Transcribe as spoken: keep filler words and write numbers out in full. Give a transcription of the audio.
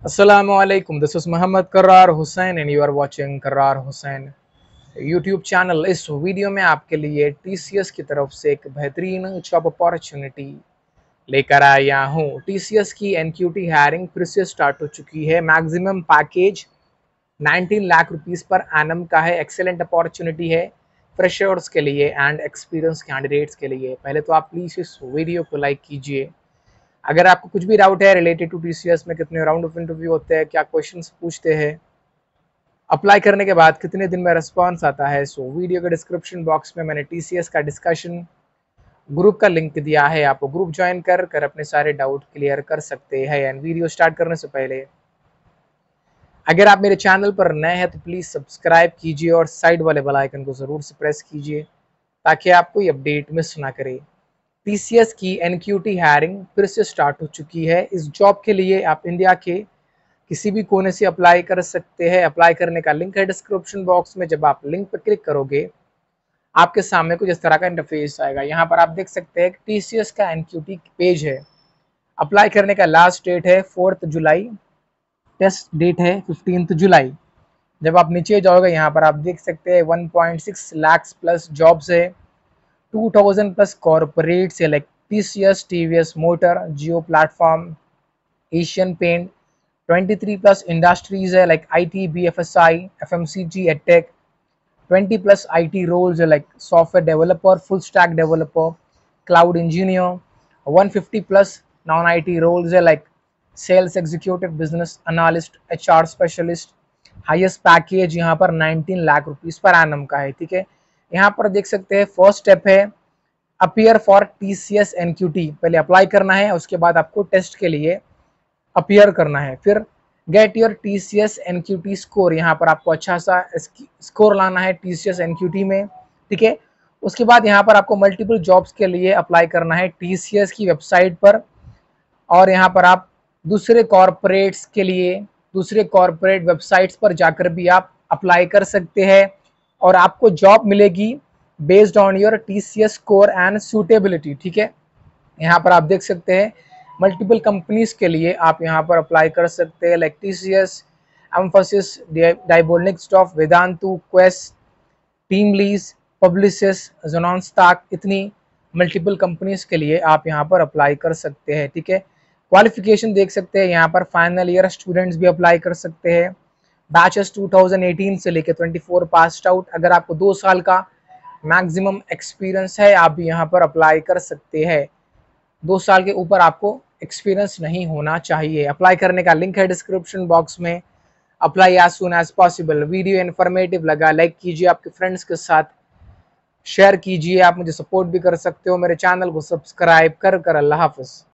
Assalamualaikum. This is Muhammad Karrar Hussain and you are watching Karrar Hussain YouTube channel. इस video में आपके लिए TCS की तरफ से एक बेहतरीन जॉब अपॉर्चुनिटी लेकर आया हूँ। टीसीएस की एनक्यूटी हायरिंग फिर से स्टार्ट हो चुकी है। Maximum package nineteen lakh rupees per annum का है। एक्सेलेंट अपॉर्चुनिटी है फ्रेशर्स के लिए एंड एक्सपीरियंस कैंडिडेट्स के लिए। पहले तो आप प्लीज़ इस वीडियो को लाइक कीजिए। अगर आपको कुछ भी डाउट है रिलेटेड टू टीसीएस में कितने राउंड ऑफ इंटरव्यू होते हैं, क्या क्वेश्चंस पूछते हैं, अप्लाई करने के बाद कितने दिन में रिस्पांस आता है, सो वीडियो के डिस्क्रिप्शन बॉक्स में मैंने टीसीएस का डिस्कशन ग्रुप का लिंक दिया है। आप ग्रुप ज्वाइन कर कर अपने सारे डाउट क्लियर कर सकते हैं। एंड वीडियो स्टार्ट करने से पहले अगर आप मेरे चैनल पर नए हैं तो प्लीज़ सब्सक्राइब कीजिए और साइड वाले बेल आइकन को ज़रूर से प्रेस कीजिए ताकि आप कोई अपडेट मिस ना करें। टीसीएस की एनक्यूटी हायरिंग फिर से स्टार्ट हो चुकी है। इस जॉब के लिए आप इंडिया के किसी भी कोने से अप्लाई कर सकते हैं। अप्लाई करने का लिंक है डिस्क्रिप्शन बॉक्स में। जब आप लिंक पर क्लिक करोगे आपके सामने कुछ इस तरह का इंटरफेस आएगा। यहाँ पर आप देख सकते हैं कि टीसीएस का एनक्यूटी पेज है। अप्लाई करने का लास्ट डेट है फोर्थ जुलाई, टेस्ट डेट है फिफ्टींथ जुलाई। जब आप नीचे जाओगे यहाँ पर आप देख सकते हैं one point six lakh plus jobs है, टू थाउज़ेंड प्लस कॉर्पोरेट्स है like TCS, TVS motor, Jio platform, Asian paint, twenty three plus industries है like IT, BFSI, FMCG, edtech, twenty plus IT roles है like software developer, full stack developer, cloud engineer, one fifty plus non IT roles है like sales executive, business analyst, HR specialist. Highest package यहाँ पर nineteen lakh rupees per annum का है। ठीक है, यहाँ पर देख सकते हैं फर्स्ट स्टेप है अपीयर फॉर टीसीएस एनक्यूटी। पहले अप्लाई करना है, उसके बाद आपको टेस्ट के लिए अपीयर करना है। फिर get your TCS NQT score, यहाँ पर आपको अच्छा सा स्कोर लाना है टीसीएस एनक्यूटी में। ठीक है, उसके बाद यहाँ पर आपको मल्टीपल जॉब्स के लिए अप्लाई करना है टीसीएस की वेबसाइट पर। और यहाँ पर आप दूसरे कॉरपोरेट्स के लिए दूसरे कॉरपोरेट वेबसाइट्स पर जाकर भी आप अप्लाई कर सकते हैं और आपको जॉब मिलेगी based on your TCS score and suitability. ठीक है, यहाँ पर आप देख सकते हैं मल्टीपल कंपनीज के लिए आप यहाँ पर अप्लाई कर सकते हैं लाइक टीसीएस, एम्फोसिस, डाइबोलिक स्टॉफ, Vedantu, Quest, TeamLease, Publicis, XenonStack, इतनी मल्टीपल कंपनीज के लिए आप यहाँ पर अप्लाई कर सकते हैं। ठीक है, क्वालिफिकेशन देख सकते हैं यहाँ पर फाइनल ईयर स्टूडेंट्स भी अप्लाई कर सकते हैं। बैचेस टू थाउज़ेंड एटीन से लेकर ट्वेंटी फोर पास आउट। अगर आपको दो साल का मैक्सिमम एक्सपीरियंस है आप भी यहाँ पर अप्लाई कर सकते हैं। दो साल के ऊपर आपको एक्सपीरियंस नहीं होना चाहिए। अप्लाई करने का लिंक है डिस्क्रिप्शन बॉक्स में। Apply as soon as possible. Video informative लगा लाइक कीजिए, आपके फ्रेंड्स के साथ शेयर कीजिए। आप मुझे सपोर्ट भी कर सकते हो। मेरे चैनल को सब्सक्राइब कर कर। अल्लाह हाफिज़।